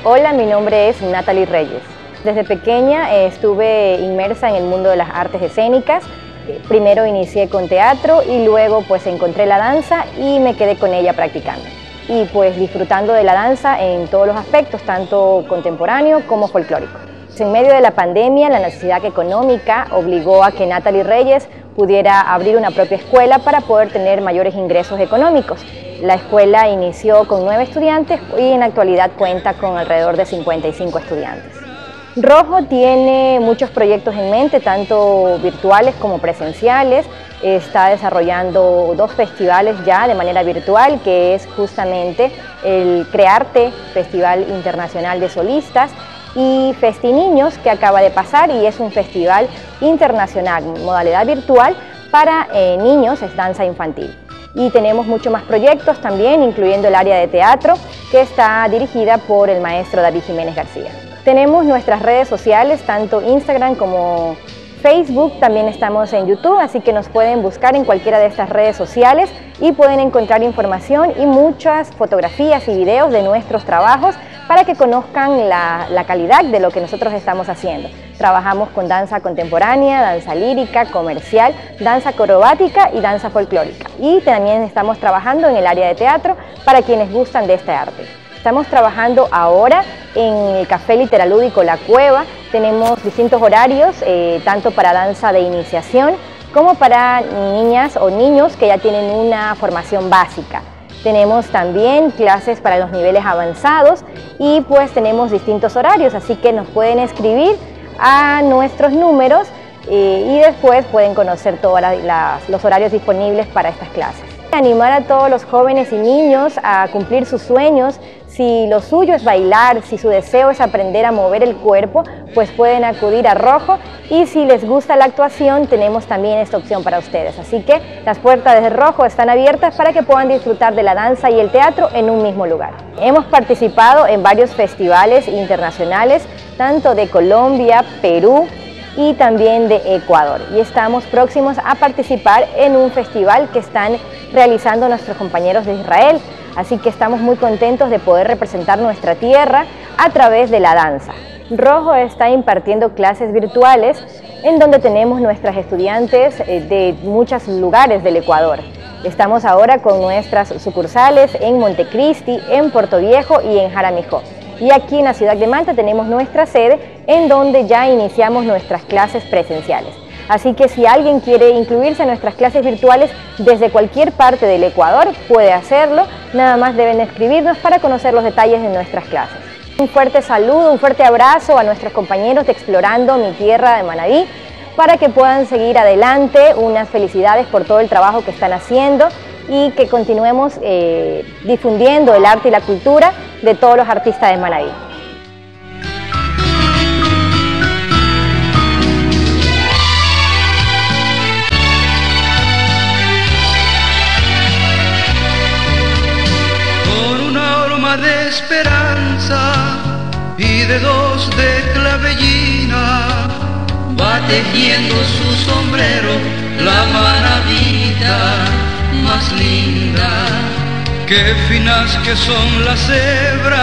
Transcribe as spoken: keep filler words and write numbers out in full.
Hola, mi nombre es Natalie Reyes. Desde pequeña eh, estuve inmersa en el mundo de las artes escénicas. Primero inicié con teatro y luego pues encontré la danza y me quedé con ella practicando. Y pues disfrutando de la danza en todos los aspectos, tanto contemporáneo como folclórico. En medio de la pandemia, la necesidad económica obligó a que Natalie Reyes pudiera abrir una propia escuela para poder tener mayores ingresos económicos. La escuela inició con nueve estudiantes y en la actualidad cuenta con alrededor de cincuenta y cinco estudiantes. Rojo tiene muchos proyectos en mente, tanto virtuales como presenciales. Está desarrollando dos festivales ya de manera virtual, que es justamente el Crearte, Festival Internacional de Solistas, y Festiniños, que acaba de pasar y es un festival internacional, modalidad virtual para eh, niños, es danza infantil. Y tenemos muchos más proyectos también, incluyendo el área de teatro, que está dirigida por el maestro David Jiménez García. Tenemos nuestras redes sociales, tanto Instagram como Facebook, también estamos en YouTube, así que nos pueden buscar en cualquiera de estas redes sociales y pueden encontrar información y muchas fotografías y videos de nuestros trabajos para que conozcan la, la calidad de lo que nosotros estamos haciendo. Trabajamos con danza contemporánea, danza lírica, comercial, danza acrobática y danza folclórica. Y también estamos trabajando en el área de teatro para quienes gustan de este arte. Estamos trabajando ahora en el Café Literalúdico La Cueva. Tenemos distintos horarios, eh, tanto para danza de iniciación como para niñas o niños que ya tienen una formación básica. Tenemos también clases para los niveles avanzados y pues tenemos distintos horarios, así que nos pueden escribir a nuestros números eh, y después pueden conocer todos los horarios disponibles para estas clases. Animar a todos los jóvenes y niños a cumplir sus sueños. Si lo suyo es bailar, si su deseo es aprender a mover el cuerpo, pues pueden acudir a Rojo, y si les gusta la actuación, tenemos también esta opción para ustedes. Así que las puertas de Rojo están abiertas para que puedan disfrutar de la danza y el teatro en un mismo lugar. Hemos participado en varios festivales internacionales, tanto de Colombia, Perú y también de Ecuador, y estamos próximos a participar en un festival que están realizando nuestros compañeros de Israel, así que estamos muy contentos de poder representar nuestra tierra a través de la danza. Rojo está impartiendo clases virtuales en donde tenemos nuestras estudiantes de muchos lugares del Ecuador. Estamos ahora con nuestras sucursales en Montecristi, en Puerto Viejo y en Jaramillo. Y aquí en la ciudad de Manta tenemos nuestra sede en donde ya iniciamos nuestras clases presenciales. Así que si alguien quiere incluirse en nuestras clases virtuales desde cualquier parte del Ecuador, puede hacerlo. Nada más deben escribirnos para conocer los detalles de nuestras clases. Un fuerte saludo, un fuerte abrazo a nuestros compañeros de Explorando Mi Tierra de Manabí para que puedan seguir adelante. Unas felicidades por todo el trabajo que están haciendo y que continuemos eh, difundiendo el arte y la cultura de todos los artistas de Manabí. Con una aroma de esperanza y dedos de clavellina, va tejiendo su sombrero la manadita más linda. Qué finas que son las hebras